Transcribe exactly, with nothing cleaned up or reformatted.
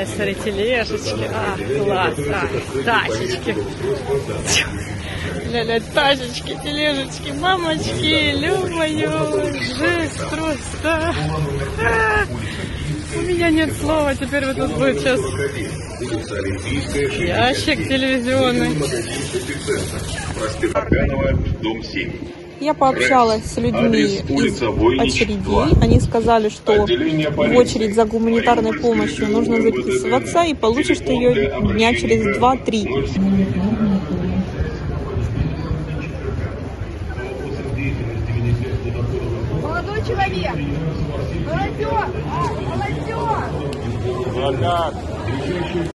Ой, смотри, тележечки. А, класс. А, тачечки. Ля-ля, тачечки, тележечки, мамочки, ё-моё, жесть просто. У меня нет слова, теперь вот тут будет сейчас ящик телевизионный. Дом семь. Я пообщалась с людьми из очередей. Они сказали, что в очередь за гуманитарной помощью нужно записываться, и получишь ты ее дня через два-три. Молодой человек! Молодежь! Молодежь!